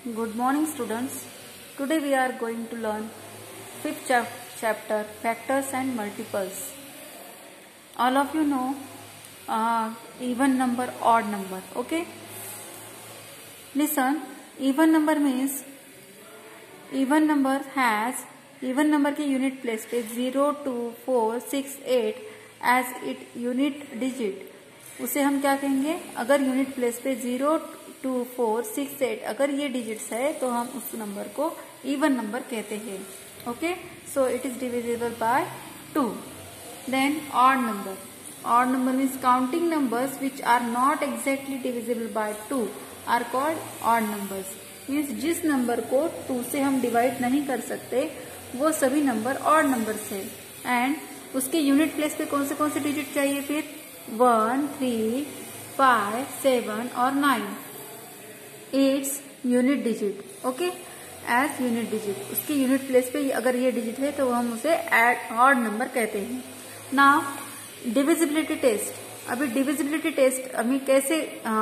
Good morning, students. Today we are going to learn fifth chapter, factors and multiples. All of you know even number, odd number. Okay. Listen. Even number means even number के unit place पे 0, 2, 4, 6, 8 as it unit digit. उसे हम क्या कहेंगे? अगर unit place पे 0, 2, 4, 6, 8 अगर ये डिजिट्स है तो हम उस नंबर को इवन नंबर कहते हैं. Okay, so it is divisible by 2. Then odd number. Odd number means counting numbers which are not exactly divisible by 2 are called odd numbers. Means जिस नंबर को 2 से हम डिवाइड नहीं कर सकते वो सभी नंबर ऑड नंबर्स है. एंड उसके यूनिट प्लेस पे कौन से डिजिट चाहिए? फिर 1, 3, 5, 7 और 9. It's unit digit. Okay, as unit digit. उसके यूनिट प्लेस पे अगर ये डिजिट है तो हम उसे ऑड नंबर कहते हैं. Now divisibility test. अभी डिविजिबिलिटी टेस्ट हमें कैसे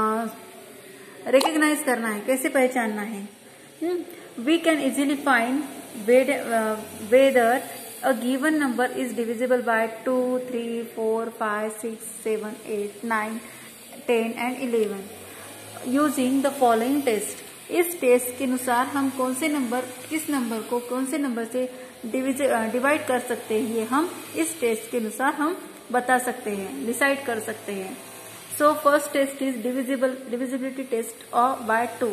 रिकॉग्नाइज करना है, कैसे पहचानना है? We can easily find whether a given number is divisible by 2, 3, 4, 5, 6, 7, 8, 9, 10 and 11 using the following test. इस टेस्ट के अनुसार हम किस नंबर को कौन से नंबर से डिवाइड कर सकते हैं, ये हम इस टेस्ट के अनुसार हम बता सकते हैं, डिसाइड कर सकते हैं. So first test is divisibility test by 2.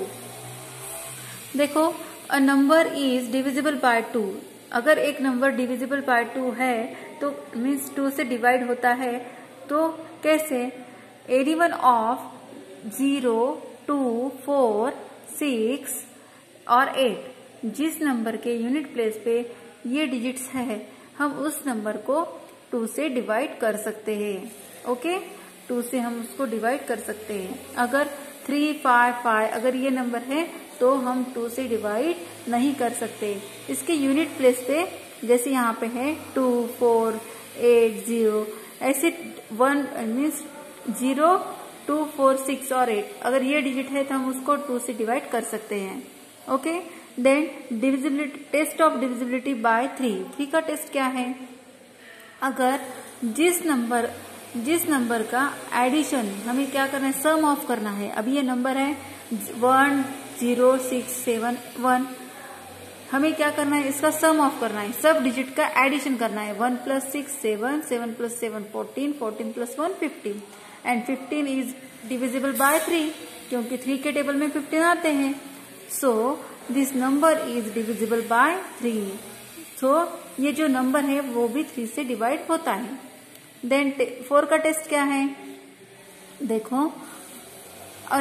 देखो, a number is divisible by 2. अगर एक नंबर डिविजिबल बाय 2 है तो मीन्स 2 से डिवाइड होता है. तो कैसे? एनी वन ऑफ 0, 2, 4, 6 और 8 जिस नंबर के यूनिट प्लेस पे ये डिजिट्स है हम उस नंबर को 2 से डिवाइड कर सकते हैं. ओके, 2 से हम उसको डिवाइड कर सकते हैं. अगर 3, 5, 5 अगर ये नंबर है तो हम 2 से डिवाइड नहीं कर सकते. इसके यूनिट प्लेस पे जैसे यहाँ पे है 2, 4, 8, 0 ऐसे 1 मीन्स 0, 2, 4, 6 और 8 अगर ये डिजिट है तो हम उसको 2 से डिवाइड कर सकते हैं. Okay, then divisibility test of divisibility by 3 का टेस्ट क्या है? अगर जिस नंबर का एडिशन हमें क्या करना है? सम ऑफ करना है. अभी ये नंबर है 1, 0, 6, 7, 1. हमें क्या करना है? इसका सम ऑफ करना है, सब डिजिट का एडिशन करना है. 1 + 6 7, 7 + 7 14, 14 + 1 15 एंड 15 इज डिविजिबल बाय 3 क्योंकि 3 के टेबल में 15 आते हैं. So this number is divisible by 3. So ये जो नंबर है वो भी 3 से डिवाइड होता है. देन 4 का टेस्ट क्या है? देखो, अ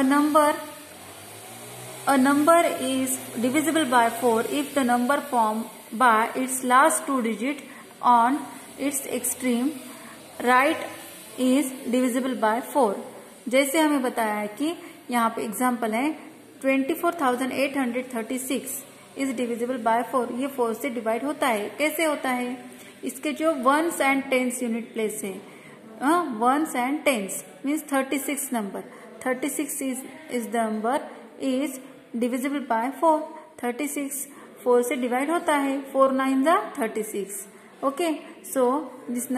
number is divisible by 4 if the number formed by its last 2 digit on its extreme right is divisible by 4. जैसे हमें बताया है कि यहाँ पे एग्जाम्पल है 24,836 is divisible by 4. ये 4 से डिवाइड होता है. कैसे होता है? इसके जो 1s and 10s unit place है, 1s and 10s means 36 number. 36 is the number is divisible by 4. 36 4 से डिवाइड होता है. 4 9 जा 36. Okay, so this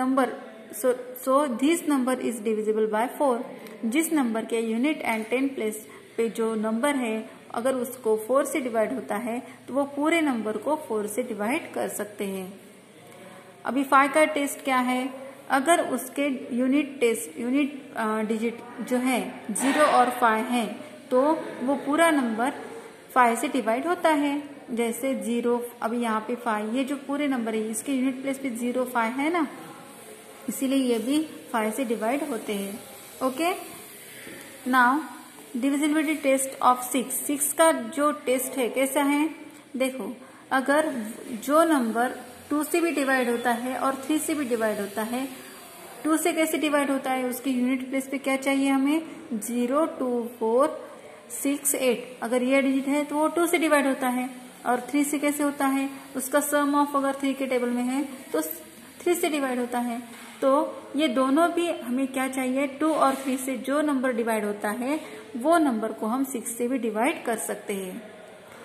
number is divisible by 4. जिस नंबर के यूनिट एंड 10 प्लेस पे जो नंबर है अगर उसको 4 से डिवाइड होता है तो वो पूरे नंबर को 4 से डिवाइड कर सकते हैं. अभी 5 का टेस्ट क्या है? अगर उसके यूनिट डिजिट जो है 0 और 5 है तो वो पूरा नंबर 5 से डिवाइड होता है. जैसे 0, अभी यहाँ पे 5, ये जो पूरे नंबर है इसके यूनिट प्लेस पे 0, 5 है ना, इसीलिए ये भी 5 से डिवाइड होते हैं. Okay, now divisibility test of 6 का जो टेस्ट है कैसा है? देखो, अगर जो नंबर 2 से भी डिवाइड होता है और 3 से भी डिवाइड होता है. 2 से कैसे डिवाइड होता है? उसके यूनिट प्लेस पे क्या चाहिए हमें? 0, 2, 4, 6, 8 अगर ये डिजिट है तो वो 2 से डिवाइड होता है. और 3 से कैसे होता है? उसका सम ऑफ अगर 3 के टेबल में है तो 3 से डिवाइड होता है. तो ये दोनों भी हमें क्या चाहिए? 2 और 3 से जो नंबर डिवाइड होता है वो नंबर को हम 6 से भी डिवाइड कर सकते हैं.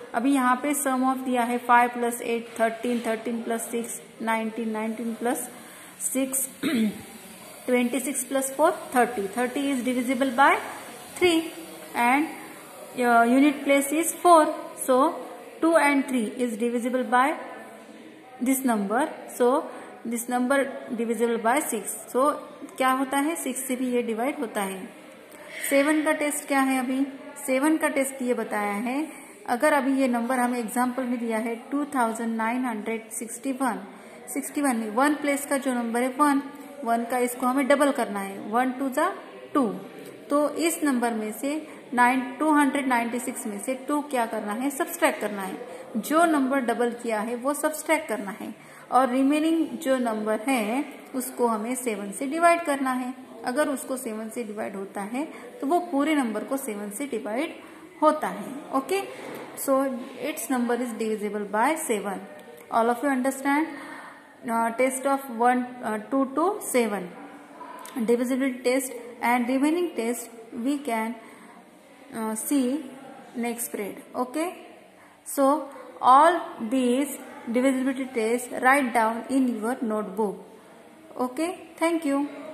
अभी यहाँ पे सम ऑफ दिया है 5 + 8 13, 13 + 6 19, 19 + 6 26 + 4 30. 30 is divisible by 3 and unit place is 4. So 2 and 3 is divisible by this number. So this number divisible by 6. So क्या होता है, 6 से भी ये डिवाइड होता है. 7 का टेस्ट क्या है, अभी 7 का टेस्ट ये बताया है, अगर अभी ये नंबर हमें एग्जाम्पल में दिया है 2961, 61 1 प्लेस का जो नंबर है 1 का इसको हमें डबल करना है. 1 2 जा 2. तो इस नंबर में से 296 में से 2 क्या करना है, सब्सट्रैक्ट करना है. जो नंबर डबल किया है वो सब्सट्रैक्ट करना है और रिमेनिंग जो नंबर है उसको हमें 7 से डिवाइड करना है. अगर उसको 7 से डिवाइड होता है तो वो पूरे नंबर को 7 से डिवाइड होता है. Okay, so it's number is divisible by 7. All of you understand? Test of 1 2 to 7 divisibility test and remaining test we can see next period. Okay, so all these divisibility tests write down in your notebook. Okay, thank you.